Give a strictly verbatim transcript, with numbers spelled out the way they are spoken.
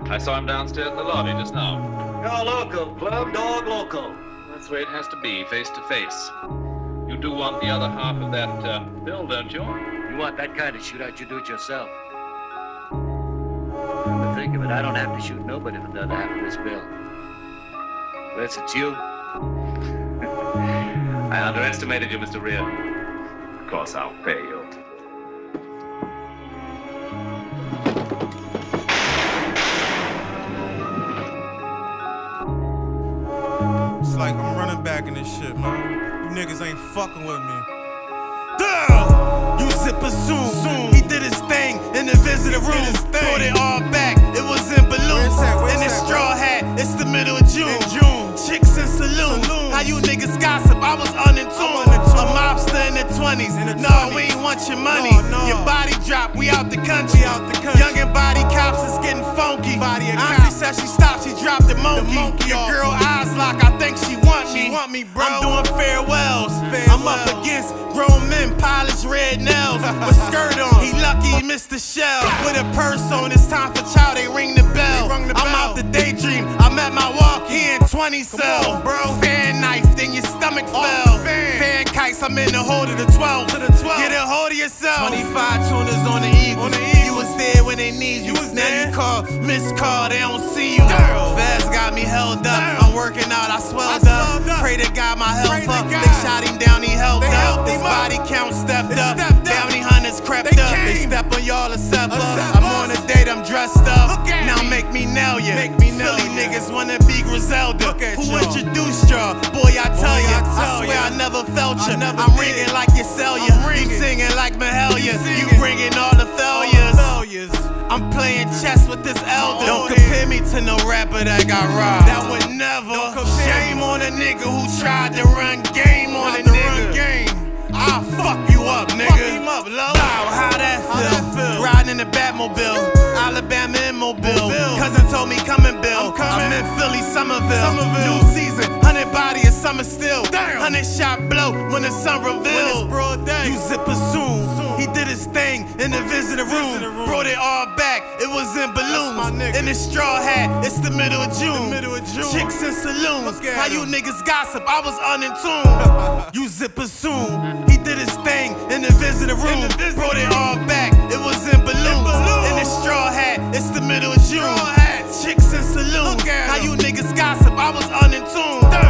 I saw him downstairs in the lobby just now. You're local, club dog local. That's the way it has to be, face to face. You do want the other half of that uh, bill, don't you? You want that kind of shootout, you do it yourself. Come to think of it, I don't have to shoot nobody for the other half of this bill. Unless it's you. I underestimated you, Mister Rear. Of course, I'll pay you. It's like I'm running back in this shit, man. You niggas ain't fucking with me. Damn! You zipper soon. soon. He did his thing in the visitor room. Brought it all back. It was in balloons. In his straw hat. It's the middle of June. June. Chicks in saloons. saloons. How you niggas gossip? I was unintuned. A mobster in the twenties. No, we ain't want your money. No, no. Your body drop. We out the country. Out the country. Young and body cops is getting funky. Body Auntie said she stopped. She dropped the monkey. The monkey Your girl eyes lock. I think she want me. She want me, bro. I'm doing farewells. farewells. I'm up against grown men, polished red nails with skirt on. He lucky he missed the shell. With a purse on, it's time for chow. They ring the bell. The I'm bell. out the daydream. I met my walk. He in twenty cell, bro. Fan knife, then your stomach oh, fell. Fan. fan kites, I'm in the hold of the twelve. To the twelve. Get a hold of yourself. twenty-five Tunas on the Eagles. On the Eagles. You was there when they need you. you was now there. You call, miss call, they don't see you. Fast got me held up. Damn. I'm working out, I swelled, I swelled up. up. Pray to God my health Pray up. They shot him down, he held they up. His body count stepped it up. Stepped Bounty hunters crept they up. Came. They step on y'all to step up. I'm on a date, I'm dressed up. Now me. make me nail ya. Make me nail Philly ya. niggas wanna be Griselda. Who introduced y'all? Boy, I tell ya. I swear I never felt ya. Never I'm did. ringing like you sell ya. You singing like Mahalia. You bringing all the failures. I'm playing chess with this elder. Don't compare me to no rapper that got robbed. That would never. Shame on a nigga who tried to run game on a nigga. I'll fuck you up, nigga. Fuck him up, low. Wow, how that feel? Riding in the Batmobile, Alabama in Mobile. Cousin told me come and build. I'm in Philly, Somerville. New season, hundred body is summer still. Hundred shot blow when the sun reveals. You zipper soon. He did his thing in the visitor room. Brought it all back. It was in balloons. In his straw hat. It's the middle of June. Chicks in saloons. How you niggas gossip? I was unintuned. You zipper soon. He did his thing in the visitor room. Brought it all back. It was in balloons. In his straw hat. It's the middle of June. Chicks in saloons. How you niggas gossip? I was unintuned.